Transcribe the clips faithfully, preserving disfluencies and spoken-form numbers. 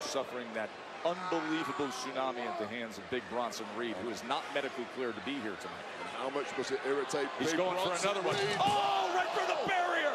suffering that unbelievable tsunami at the hands of Big Bronson Reed, who is not medically cleared to be here tonight. And how much must it irritate He's Big going Bronson for another Reed? one. Oh, right for the barrier!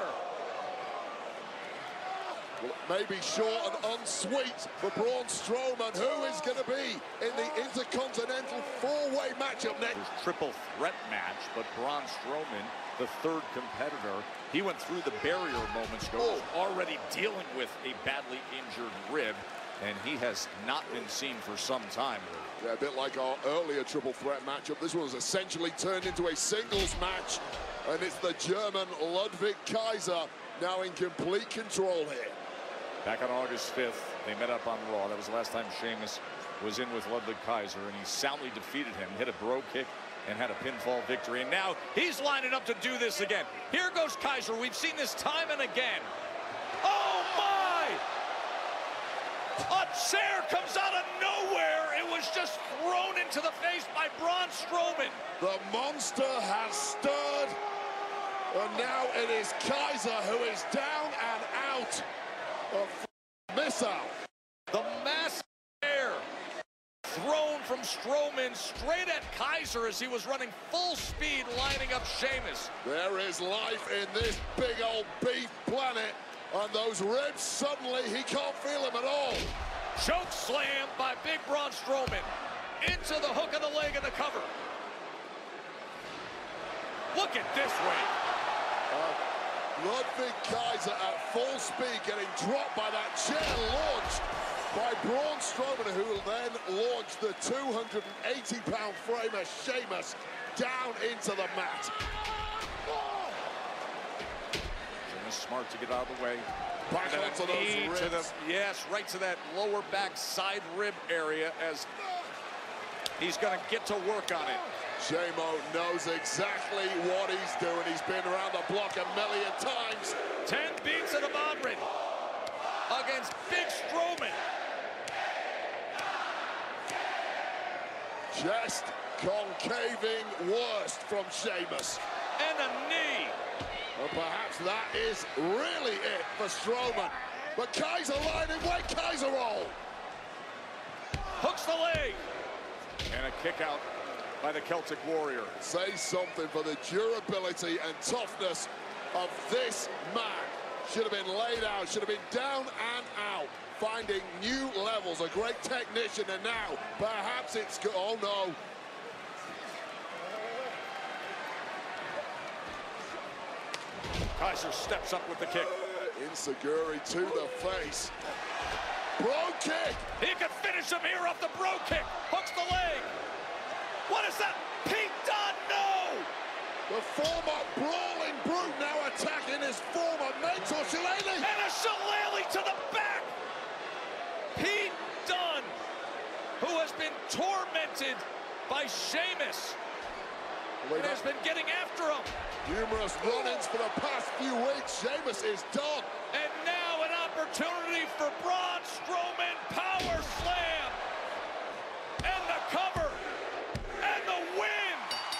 Well, it may be short and unsweet for Braun Strowman, who is going to be in the Intercontinental four-way matchup next. Triple threat match, but Braun Strowman, the third competitor, he went through the barrier moments ago, oh. already dealing with a badly injured rib, and he has not been seen for some time. Yeah, a bit like our earlier triple threat matchup. This one was essentially turned into a singles match, and it's the German Ludwig Kaiser now in complete control here. Back on August fifth, they met up on Raw. That was the last time Sheamus was in with Ludwig Kaiser, and he soundly defeated him, hit a bro kick, and had a pinfall victory. And now he's lining up to do this again. Here goes Kaiser. We've seen this time and again. Oh, my! A chair comes out of nowhere. It was just thrown into the face by Braun Strowman. The monster has stirred, and now it is Kaiser who is down and out. A missile. The massive air thrown from Strowman straight at Kaiser as he was running full speed, lining up Sheamus. There is life in this big old beef planet, and those ribs, suddenly he can't feel them at all. Choke slam by Big Braun Strowman into the hook of the leg and the cover. Look at this way. Uh, Ludwig Kaiser at full speed, getting dropped by that chair launched by Braun Strowman, who will then launch the two hundred eighty pound framer Sheamus down into the mat. Sheamus smart to get out of the way. Back onto those ribs. To the, yes, right to that lower back side rib area as he's going to get to work on it. J-Mo knows exactly what he's doing. He's been around the block a million times. Ten beats of the Madrid against Big Strowman. Just concaving worst from Sheamus. And a knee. Well, perhaps that is really it for Strowman. But Kaiser lining, wait, Kaiser roll. Hooks the leg. And a kick out by the Celtic Warrior. Say something for the durability and toughness of this man. Should have been laid out, should have been down and out, finding new levels, a great technician, and now perhaps it's good. Oh no. Kaiser steps up with the kick. Insecurity to the face. Bro kick. He can finish him here off the bro kick. Hooks the leg. What is that? Pete Dunne, no! The former brawling brute now attacking his former mentor, Shillelagh. And a Shillelagh to the back! Pete Dunne, who has been tormented by Sheamus, and has been getting after him. Numerous run-ins for the past few weeks. Sheamus is done. And now an opportunity for Braun Strowman, power slam. And the cover. And the win!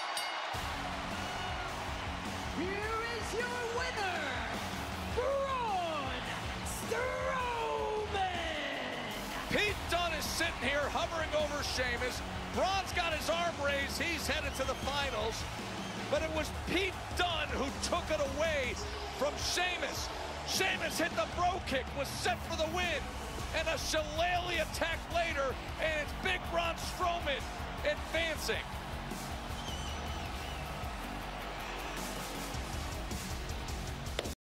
Here is your winner, Braun Strowman! Pete Dunne is sitting here hovering over Sheamus. Braun's got his arm raised. He's headed to the finals. But it was Pete Dunne who took it away from Sheamus. Sheamus hit the bro kick, was set for the win. And a Shillelagh attack later, and it's Big Braun Strowman advancing.